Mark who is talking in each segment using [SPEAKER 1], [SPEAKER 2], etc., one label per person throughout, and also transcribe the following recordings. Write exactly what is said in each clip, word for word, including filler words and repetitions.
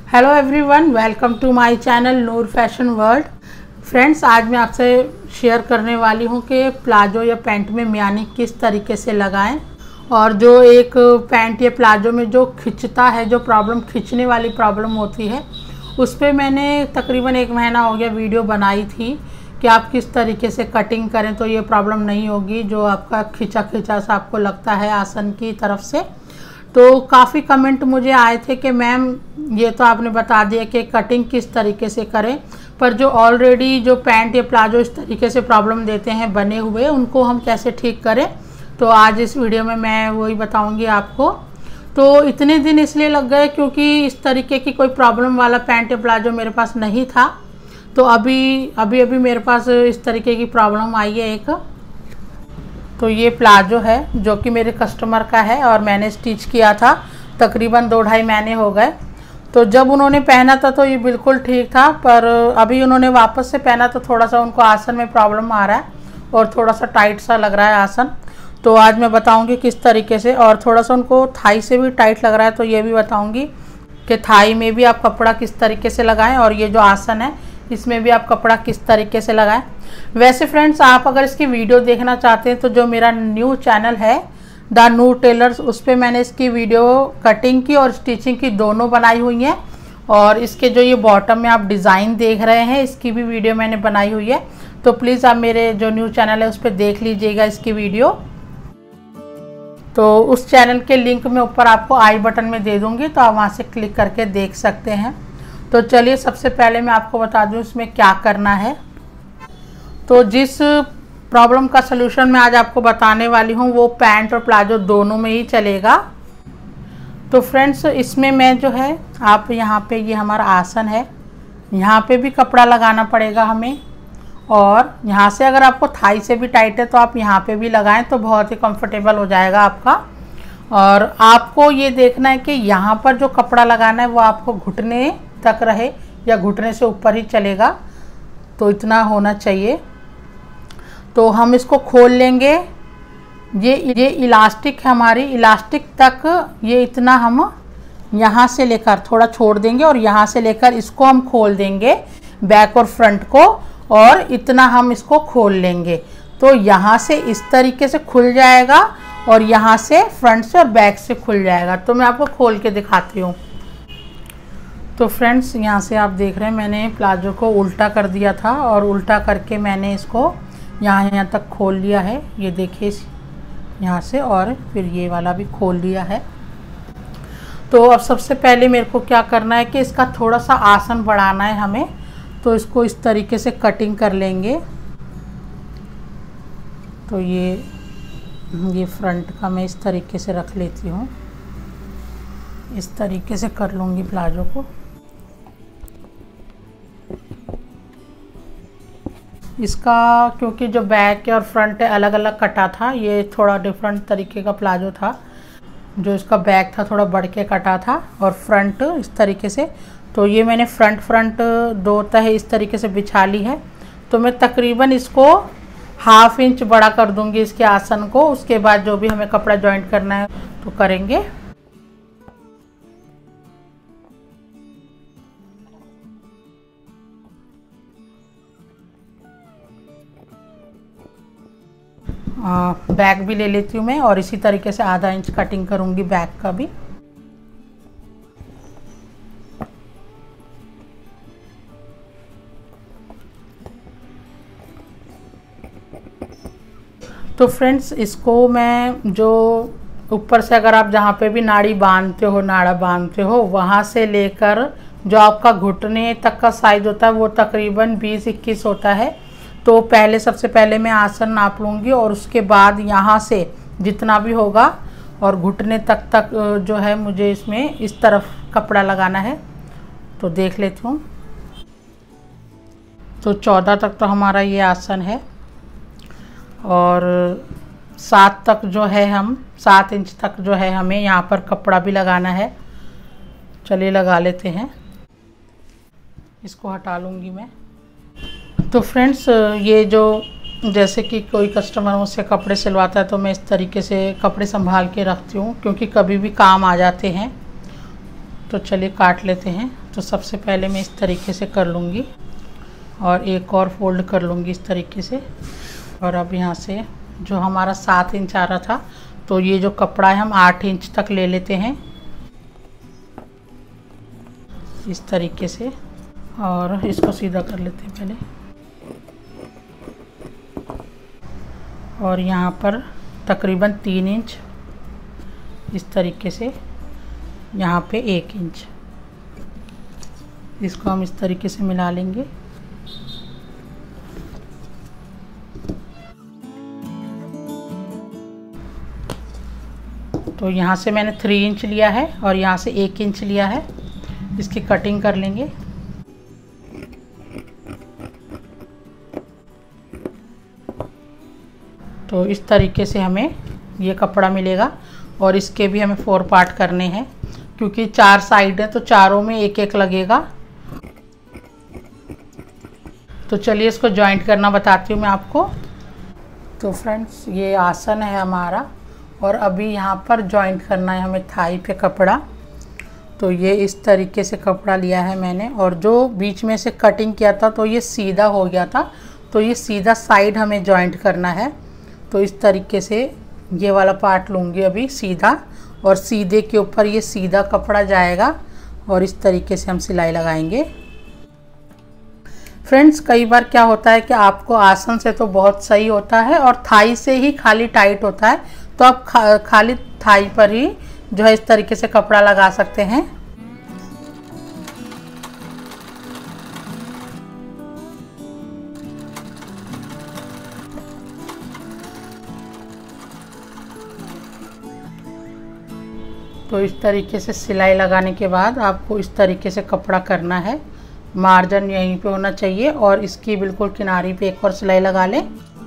[SPEAKER 1] Hello everyone, welcome to my channel Noor fashion world. Friends, आज मैं आपसे शेयर करने वाली हूँ कि प्लाजो या पैंट में मियानी किस तरीके से लगाएं। और जो एक पैंट या प्लाजो में जो खिंचता है, जो प्रॉब्लम खिंचने वाली प्रॉब्लम होती है, उस पर मैंने तकरीबन एक महीना हो गया वीडियो बनाई थी कि आप किस तरीके से कटिंग करें तो ये प्रॉब्लम नहीं होगी, जो आपका खिंचा खिंचा सा आपको लगता है आसन की तरफ से। तो काफ़ी कमेंट मुझे आए थे कि मैम ये तो आपने बता दिया कि कटिंग किस तरीके से करें, पर जो ऑलरेडी जो पैंट या प्लाजो इस तरीके से प्रॉब्लम देते हैं बने हुए, उनको हम कैसे ठीक करें। तो आज इस वीडियो में मैं वही बताऊंगी आपको। तो इतने दिन इसलिए लग गए क्योंकि इस तरीके की कोई प्रॉब्लम वाला पैंट या प्लाजो मेरे पास नहीं था। तो अभी अभी अभी मेरे पास इस तरीके की प्रॉब्लम आई है एक। तो ये प्लाजो है जो कि मेरे कस्टमर का है और मैंने स्टिच किया था, तकरीबन दो ढाई महीने हो गए। तो जब उन्होंने पहना था तो ये बिल्कुल ठीक था, पर अभी उन्होंने वापस से पहना तो थोड़ा सा उनको आसन में प्रॉब्लम आ रहा है और थोड़ा सा टाइट सा लग रहा है आसन। तो आज मैं बताऊंगी किस तरीके से, और थोड़ा सा उनको थाई से भी टाइट लग रहा है तो ये भी बताऊंगी कि थाई में भी आप कपड़ा किस तरीके से लगाएं, और ये जो आसन है इसमें भी आप कपड़ा किस तरीके से लगाएं। वैसे फ्रेंड्स, आप अगर इसकी वीडियो देखना चाहते हैं तो जो मेरा न्यू चैनल है द नूर टेलर्स, उस पर मैंने इसकी वीडियो कटिंग की और स्टिचिंग की दोनों बनाई हुई हैं। और इसके जो ये बॉटम में आप डिज़ाइन देख रहे हैं, इसकी भी वीडियो मैंने बनाई हुई है। तो प्लीज़ आप मेरे जो न्यू चैनल है उस पर देख लीजिएगा इसकी वीडियो। तो उस चैनल के लिंक मैं ऊपर आपको आई बटन में दे दूँगी, तो आप वहाँ से क्लिक करके देख सकते हैं। तो चलिए सबसे पहले मैं आपको बता दूँ इसमें क्या करना है। तो जिस प्रॉब्लम का सलूशन मैं आज आपको बताने वाली हूँ वो पैंट और प्लाजो दोनों में ही चलेगा। तो फ्रेंड्स, इसमें मैं जो है आप यहाँ पे ये हमारा आसन है, यहाँ पे भी कपड़ा लगाना पड़ेगा हमें, और यहाँ से अगर आपको थाई से भी टाइट है तो आप यहाँ पे भी लगाएं तो बहुत ही कंफर्टेबल हो जाएगा आपका। और आपको ये देखना है कि यहाँ पर जो कपड़ा लगाना है वो आपको घुटने तक रहे या घुटने से ऊपर ही चलेगा, तो इतना होना चाहिए। तो हम इसको खोल लेंगे। ये ये इलास्टिक है हमारी, इलास्टिक तक ये इतना हम यहाँ से लेकर थोड़ा छोड़ देंगे और यहाँ से लेकर इसको हम खोल देंगे बैक और फ्रंट को, और इतना हम इसको खोल लेंगे। तो यहाँ से इस तरीके से खुल जाएगा और यहाँ से फ्रंट से और बैक से खुल जाएगा। तो मैं आपको खोल के दिखाती हूँ। तो फ्रेंड्स, यहाँ से आप देख रहे हैं मैंने प्लाजो को उल्टा कर दिया था और उल्टा करके मैंने इसको यहाँ यहाँ तक खोल लिया है। ये देखिए यहाँ से, और फिर ये वाला भी खोल लिया है। तो अब सबसे पहले मेरे को क्या करना है कि इसका थोड़ा सा आसन बढ़ाना है हमें। तो इसको इस तरीके से कटिंग कर लेंगे। तो ये ये फ्रंट का मैं इस तरीके से रख लेती हूँ, इस तरीके से कर लूँगी प्लाजो को। इसका क्योंकि जो बैक और फ्रंट है अलग अलग कटा था, ये थोड़ा डिफरेंट तरीके का प्लाजो था। जो इसका बैक था थोड़ा बढ़ के कटा था और फ्रंट इस तरीके से। तो ये मैंने फ्रंट फ्रंट दो तह इस तरीके से बिछा ली है। तो मैं तकरीबन इसको हाफ इंच बड़ा कर दूंगी इसके आसन को। उसके बाद जो भी हमें कपड़ा जॉइंट करना है तो करेंगे। आ, बैक भी ले लेती हूँ मैं, और इसी तरीके से आधा इंच कटिंग करूँगी बैक का भी। तो फ्रेंड्स, इसको मैं जो ऊपर से अगर आप जहाँ पे भी नाड़ी बांधते हो, नाड़ा बांधते हो, वहाँ से लेकर जो आपका घुटने तक का साइज होता है वो तकरीबन बीस इक्कीस होता है। तो पहले सबसे पहले मैं आसन नाप लूँगी और उसके बाद यहाँ से जितना भी होगा और घुटने तक तक जो है मुझे इसमें इस तरफ कपड़ा लगाना है। तो देख लेती हूँ। तो चौदह तक तो हमारा ये आसन है, और सात तक जो है हम सात इंच तक जो है हमें यहाँ पर कपड़ा भी लगाना है। चलिए लगा लेते हैं। इसको हटा लूँगी मैं। तो फ्रेंड्स, ये जो जैसे कि कोई कस्टमर मुझसे कपड़े सिलवाता है तो मैं इस तरीके से कपड़े संभाल के रखती हूँ, क्योंकि कभी भी काम आ जाते हैं। तो चलिए काट लेते हैं। तो तो सबसे पहले मैं इस तरीके से कर लूँगी और एक और फोल्ड कर लूँगी इस तरीके से। और अब यहाँ से जो हमारा सात इंच आ रहा था, तो ये जो कपड़ा है हम आठ इंच तक ले लेते हैं इस तरीके से, और इसको सीधा कर लेते हैं पहले। और यहाँ पर तकरीबन तीन इंच इस तरीके से, यहाँ पे एक इंच, इसको हम इस तरीके से मिला लेंगे। तो यहाँ से मैंने थ्री इंच लिया है और यहाँ से एक इंच लिया है, इसकी कटिंग कर लेंगे। तो इस तरीके से हमें ये कपड़ा मिलेगा और इसके भी हमें फोर पार्ट करने हैं, क्योंकि चार साइड है तो चारों में एक एक लगेगा। तो चलिए इसको जॉइंट करना बताती हूँ मैं आपको। तो फ्रेंड्स, ये आसन है हमारा और अभी यहाँ पर जॉइंट करना है हमें थाई पे कपड़ा। तो ये इस तरीके से कपड़ा लिया है मैंने, और जो बीच में से कटिंग किया था तो ये सीधा हो गया था, तो ये सीधा साइड हमें जॉइंट करना है। तो इस तरीके से ये वाला पार्ट लूँगी अभी सीधा, और सीधे के ऊपर ये सीधा कपड़ा जाएगा और इस तरीके से हम सिलाई लगाएंगे। फ्रेंड्स, कई बार क्या होता है कि आपको आसन से तो बहुत सही होता है और थाई से ही खाली टाइट होता है, तो आप खा, खाली थाई पर ही जो है इस तरीके से कपड़ा लगा सकते हैं। तो इस तरीके से सिलाई लगाने के बाद आपको इस तरीके से कपड़ा करना है। मार्जिन यहीं पे होना चाहिए और इसकी बिल्कुल किनारी पे एक और सिलाई लगा लें।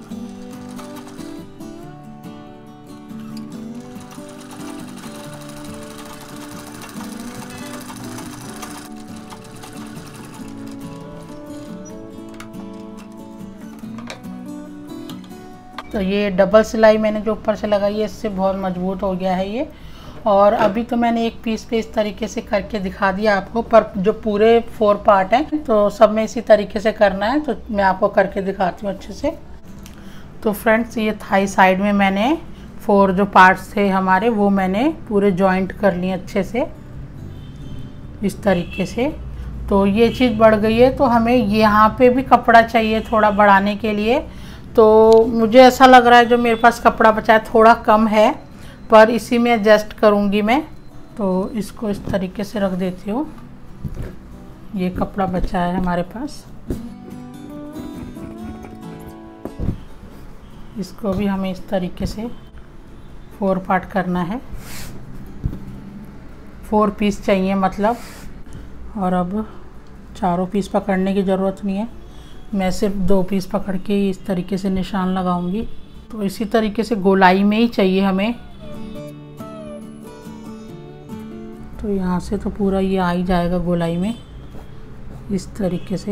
[SPEAKER 1] तो ये डबल सिलाई मैंने जो ऊपर से लगाई है, इससे बहुत मजबूत हो गया है ये। और अभी तो मैंने एक पीस पे इस तरीके से करके दिखा दिया आपको, पर जो पूरे फोर पार्ट हैं तो सब में इसी तरीके से करना है, तो मैं आपको करके दिखाती हूँ अच्छे से। तो फ्रेंड्स, ये थाई साइड में मैंने फोर जो पार्ट्स थे हमारे वो मैंने पूरे जॉइंट कर लिए अच्छे से इस तरीके से। तो ये चीज़ बढ़ गई है, तो हमें यहाँ पे भी कपड़ा चाहिए थोड़ा बढ़ाने के लिए। तो मुझे ऐसा लग रहा है जो मेरे पास कपड़ा बचा है थोड़ा कम है, पर इसी में एडजस्ट करूँगी मैं। तो इसको इस तरीके से रख देती हूँ। ये कपड़ा बचा है हमारे पास, इसको भी हमें इस तरीके से फोर पार्ट करना है। फोर पीस चाहिए मतलब। और अब चारों पीस पकड़ने की ज़रूरत नहीं है, मैं सिर्फ दो पीस पकड़ के इस तरीके से निशान लगाऊंगी। तो इसी तरीके से गोलाई में ही चाहिए हमें। तो यहाँ से तो पूरा ये आ ही जाएगा गोलाई में इस तरीके से।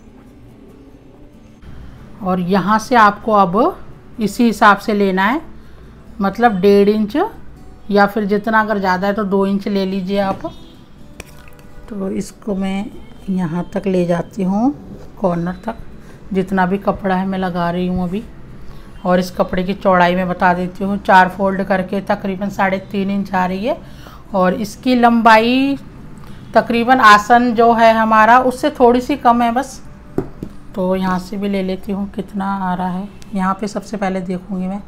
[SPEAKER 1] और यहाँ से आपको अब इसी हिसाब से लेना है, मतलब डेढ़ इंच या फिर जितना, अगर ज़्यादा है तो दो इंच ले लीजिए आप। तो इसको मैं यहाँ तक ले जाती हूँ, कॉर्नर तक, जितना भी कपड़ा है मैं लगा रही हूँ अभी। और इस कपड़े की चौड़ाई मैं बता देती हूँ, चार फोल्ड करके तकरीबन साढ़े तीन इंच आ रही है। और इसकी लंबाई तकरीबन आसन जो है हमारा उससे थोड़ी सी कम है बस। तो यहाँ से भी ले लेती हूँ कितना आ रहा है, यहाँ पे सबसे पहले देखूँगी मैं।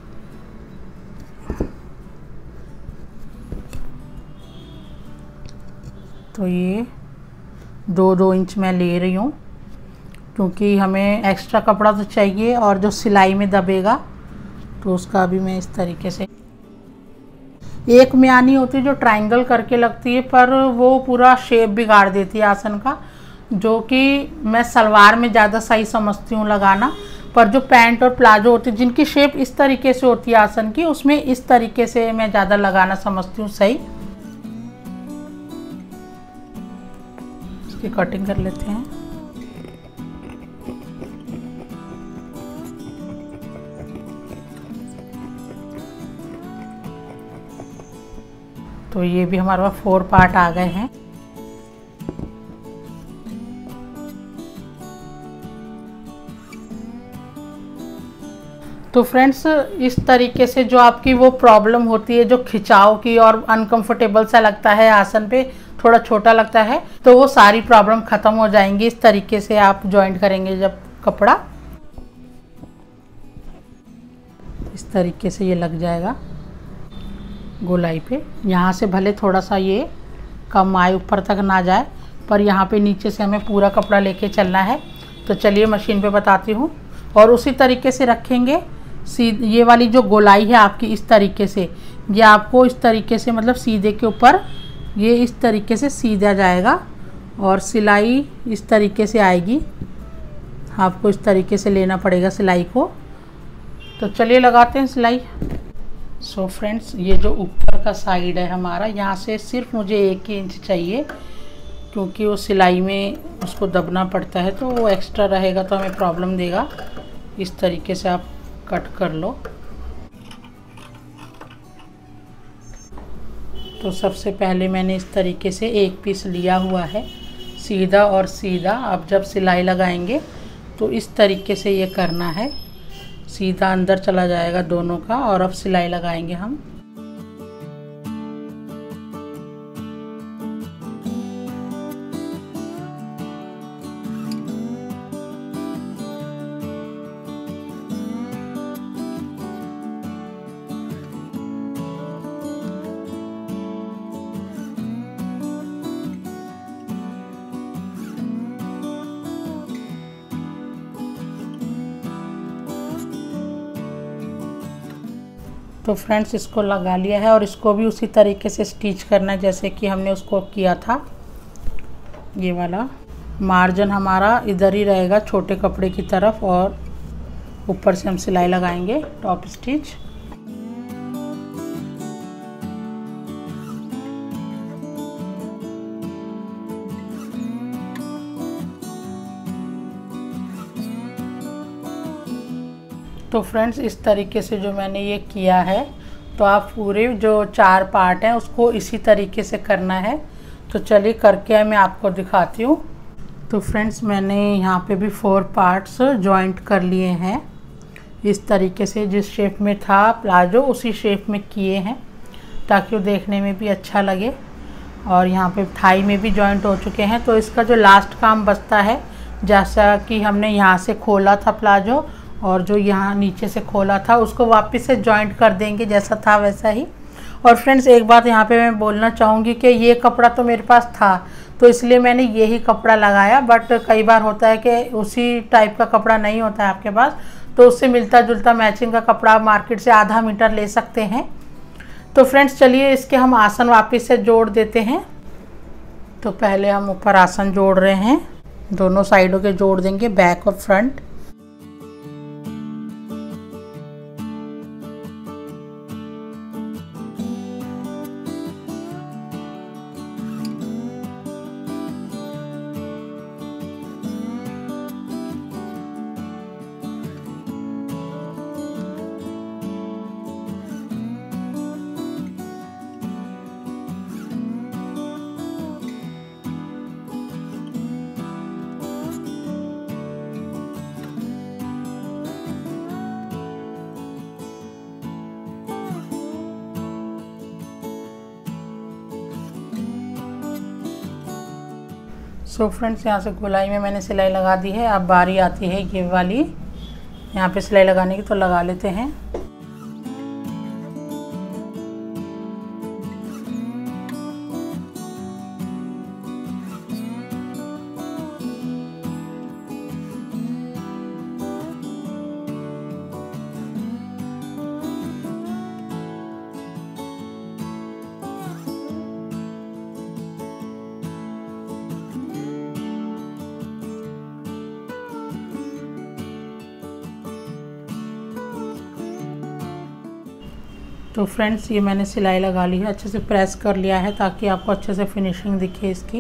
[SPEAKER 1] तो ये दो दो इंच मैं ले रही हूँ, क्योंकि हमें एक्स्ट्रा कपड़ा तो चाहिए और जो सिलाई में दबेगा तो उसका भी मैं इस तरीके से। एक म्यानी होती है जो ट्रायंगल करके लगती है, पर वो पूरा शेप बिगाड़ देती है आसन का, जो कि मैं सलवार में ज़्यादा सही समझती हूँ लगाना। पर जो पैंट और प्लाजो होती है जिनकी शेप इस तरीके से होती है आसन की, उसमें इस तरीके से मैं ज़्यादा लगाना समझती हूँ सही। इसकी कटिंग कर लेते हैं। तो ये भी हमारे पास फोर पार्ट आ गए हैं। तो फ्रेंड्स इस तरीके से जो आपकी वो प्रॉब्लम होती है जो खिंचाव की और अनकंफर्टेबल सा लगता है, आसन पे थोड़ा छोटा लगता है, तो वो सारी प्रॉब्लम ख़त्म हो जाएंगी इस तरीके से आप जॉइंट करेंगे जब कपड़ा। इस तरीके से ये लग जाएगा गोलाई पे। यहाँ से भले थोड़ा सा ये कम आए, ऊपर तक ना जाए, पर यहाँ पे नीचे से हमें पूरा कपड़ा लेके चलना है। तो चलिए मशीन पे बताती हूँ। और उसी तरीके से रखेंगे। सी ये वाली जो गोलाई है आपकी इस तरीके से, ये आपको इस तरीके से मतलब सीधे के ऊपर ये इस तरीके से सीधा जाएगा और सिलाई इस तरीके से आएगी। आपको इस तरीके से लेना पड़ेगा सिलाई को। तो चलिए लगाते हैं सिलाई। सो so फ्रेंड्स, ये जो ऊपर का साइड है हमारा, यहाँ से सिर्फ मुझे एक ही इंच चाहिए, क्योंकि वो सिलाई में उसको दबना पड़ता है, तो वो एक्स्ट्रा रहेगा तो हमें प्रॉब्लम देगा। इस तरीके से आप कट कर लो। तो सबसे पहले मैंने इस तरीके से एक पीस लिया हुआ है, सीधा और सीधा। अब जब सिलाई लगाएंगे तो इस तरीके से ये करना है, सीधा अंदर चला जाएगा दोनों का। और अब सिलाई लगाएंगे हम। तो फ्रेंड्स, इसको लगा लिया है और इसको भी उसी तरीके से स्टिच करना है जैसे कि हमने उसको किया था। ये वाला मार्जिन हमारा इधर ही रहेगा छोटे कपड़े की तरफ, और ऊपर से हम सिलाई लगाएंगे टॉप स्टिच। तो फ्रेंड्स, इस तरीके से जो मैंने ये किया है, तो आप पूरे जो चार पार्ट हैं उसको इसी तरीके से करना है। तो चलिए करके मैं आपको दिखाती हूँ। तो फ्रेंड्स, मैंने यहाँ पे भी फोर पार्ट्स जॉइंट कर लिए हैं इस तरीके से। जिस शेप में था प्लाजो उसी शेप में किए हैं, ताकि वो देखने में भी अच्छा लगे। और यहाँ पे थाई में भी जॉइंट हो चुके हैं। तो इसका जो लास्ट काम बचता है, जैसा कि हमने यहाँ से खोला था प्लाजो और जो यहाँ नीचे से खोला था, उसको वापस से जॉइंट कर देंगे जैसा था वैसा ही। और फ्रेंड्स, एक बात यहाँ पे मैं बोलना चाहूँगी कि ये कपड़ा तो मेरे पास था, तो इसलिए मैंने यही कपड़ा लगाया। बट कई बार होता है कि उसी टाइप का कपड़ा नहीं होता है आपके पास, तो उससे मिलता जुलता मैचिंग का कपड़ा मार्केट से आधा मीटर ले सकते हैं। तो फ्रेंड्स, चलिए इसके हम आसन वापस से जोड़ देते हैं। तो पहले हम ऊपर आसन जोड़ रहे हैं, दोनों साइडों के जोड़ देंगे, बैक और फ्रंट। सो फ्रेंड्स, यहाँ से गोलाई में मैंने सिलाई लगा दी है। अब बारी आती है ये वाली, यहाँ पे सिलाई लगाने की, तो लगा लेते हैं। तो फ्रेंड्स, ये मैंने सिलाई लगा ली है, अच्छे से प्रेस कर लिया है ताकि आपको अच्छे से फिनिशिंग दिखे इसकी।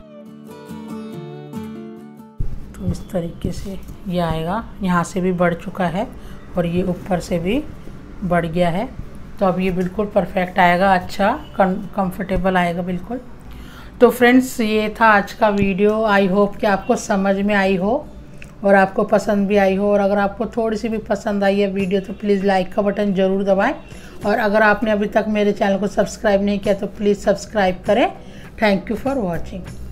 [SPEAKER 1] तो इस तरीके से ये आएगा, यहाँ से भी बढ़ चुका है और ये ऊपर से भी बढ़ गया है। तो अब ये बिल्कुल परफेक्ट आएगा, अच्छा कंफर्टेबल आएगा बिल्कुल। तो फ्रेंड्स, ये था आज का वीडियो। आई होप कि आपको समझ में आई हो और आपको पसंद भी आई हो। और अगर आपको थोड़ी सी भी पसंद आई है वीडियो तो प्लीज़ लाइक का बटन ज़रूर दबाएं। और अगर आपने अभी तक मेरे चैनल को सब्सक्राइब नहीं किया तो प्लीज़ सब्सक्राइब करें। Thank you for watching.